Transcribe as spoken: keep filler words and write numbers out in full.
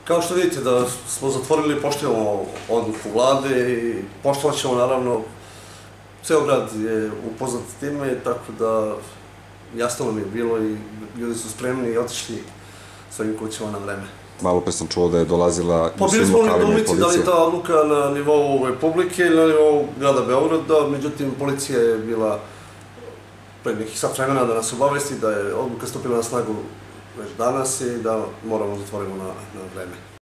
Kao što vidite da smo zatvorili, poštujemo odluku vlade i poštovat ćemo naravno, ceo grad je upoznat time, tako da jasno nam je bilo i ljudi su spremni i otišli svojim kućama na vreme. Malo pre sam čuo da je dolazila Pa bili smo u nedoumici da li je ta odluka na nivou Republike ili na nivou grada Beograda, međutim policija je bila pre nekih sat vremena da nas obavesti da je odluka stupila na snagu već danas i da moramo zatvorimo na vreme.